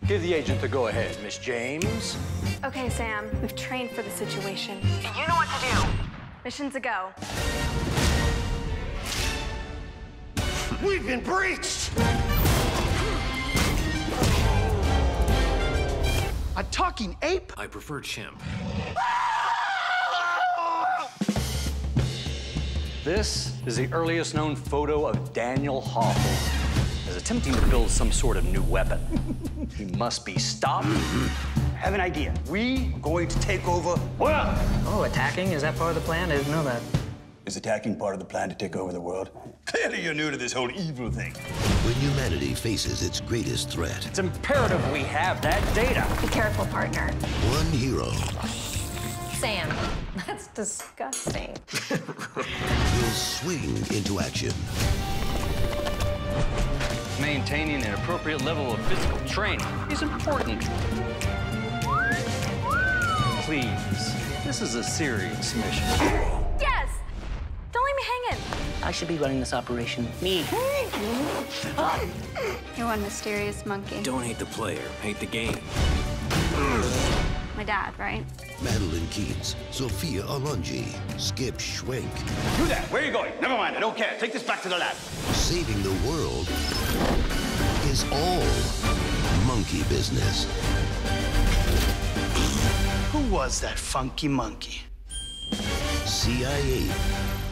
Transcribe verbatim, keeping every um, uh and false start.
Give the agent the go-ahead, Miss James. Okay, Sam. We've trained for the situation. You know what to do. Mission's a go. We've been breached! A talking ape? I prefer chimp. This is the earliest known photo of Daniel Hall as attempting to build some sort of new weapon. He must be stopped. I have an idea. We going to take over world. Oh, attacking? Is that part of the plan? I didn't know that. Is attacking part of the plan to take over the world? Clearly you're new to this whole evil thing. When humanity faces its greatest threat, It's imperative we have that data. Be careful, partner. one hero Sam, that's disgusting. will swing into action. Maintaining an appropriate level of physical training is important. Please, this is a serious mission. Yes! Don't leave me hanging. I should be running this operation. Me. You're one mysterious monkey. Don't hate the player, hate the game. My dad, right? Madeline Keats, Sophia Alonji, Skip Schwenk. Do that. Where are you going? Never mind. I don't care. Take this back to the lab. Saving the world is all monkey business. Who was that funky monkey? C I A